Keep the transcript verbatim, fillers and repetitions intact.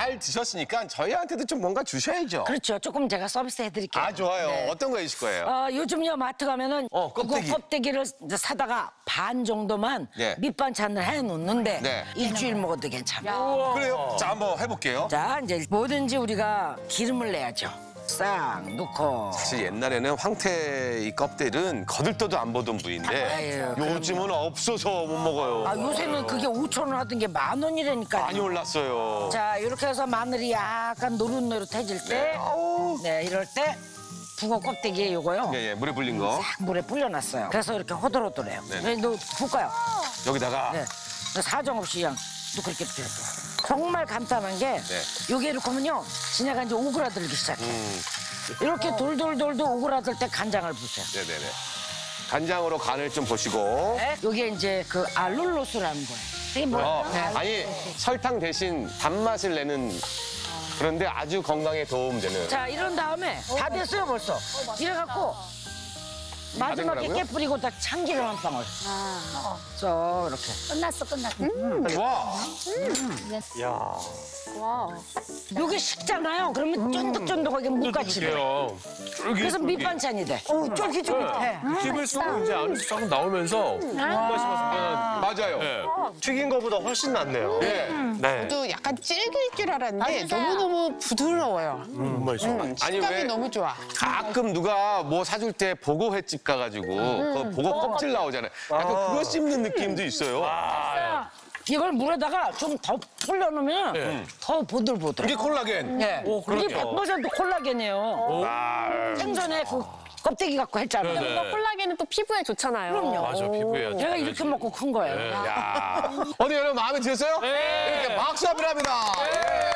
잘 드셨으니까 저희한테도 좀 뭔가 주셔야죠. 그렇죠. 조금 제가 서비스 해드릴게요. 아, 좋아요. 네. 어떤 거 해주실 거예요? 어, 요즘요 마트 가면은 어, 껍데기. 그거 껍데기를 이제 사다가 반 정도만 네. 밑반찬을 해놓는데 네. 일주일 먹어도 괜찮아요. 그래요? 자, 한번 해볼게요. 자, 이제 뭐든지 우리가 기름을 내야죠. 싹 넣고. 사실 옛날에는 황태 이 껍데기는 거들떠도 안 보던 부위인데 아유, 요즘은 없어서 못 먹어요. 아, 요새는 그게 오천 원 하던 게 만 원이라니까요. 많이 올랐어요. 자, 이렇게 해서 마늘이 약간 노릇노릇해질 때, 네, 이럴 때 북어 껍데기에 요거요. 예, 예, 물에 불린 거. 싹 물에 불려놨어요. 그래서 이렇게 호들호들해요. 네. 네. 너 볶아요. 여기다가 네. 사정없이 그냥 또 그렇게 돼. 정말 간단한 게 네. 요게 이렇게 하면요. 지네가 이제 오그라들기 시작해요. 음, 이렇게 돌돌돌도 오그라들 때 간장을 부세요. 네네네. 간장으로 간을 좀 보시고. 네. 요게 이제 그 알룰로스라는 거예요. 이게 뭐예요? 어, 네. 아니 설탕 대신 단맛을 내는 그런데 아주 건강에 도움되는. 자, 이런 다음에 다 됐어요 벌써. 이래갖고 마지막에 된거라고요? 깨 뿌리고 다 참기름 한 방울. 써 이렇게. 끝났어, 끝났어. 와, 와. 요게 식잖아요. 그러면 쫀득쫀득하게 묵같이 돼. 요 그래서 밑반찬이 돼. 어, 쫄깃쫄깃해. 씹을수록 이제 안에서 조금 나오면서 맛이 맛이 맞아요. 네. 튀긴 거보다 훨씬 낫네요. 예. 네. 또 약간 질길 줄 알았는데 너무너무 부드러워요. 음, 맛있어. 음, 아니, 식감이 왜- 너무 좋아. 가끔 누가 뭐 사줄 때 보고 횟집 가가지고 그 보고 껍질 나오잖아요. 약간 그거 씹는 느낌도 있어요. 이걸 물에다가 좀 더 불려놓으면 네. 더 보들보들. 이게 콜라겐. 네. 오, 이게 그러게요. 백 퍼센트 콜라겐이에요. 생선에 그 껍데기 갖고 했잖아요. 네. 이거 콜라겐은 또 피부에 좋잖아요. 그럼요. 맞아, 피부에 아주 제가 이렇게 먹고 큰 거예요. 야. 어디 여러분 마음에 드셨어요? 네. 이렇게 박수 한번 합니다. 예.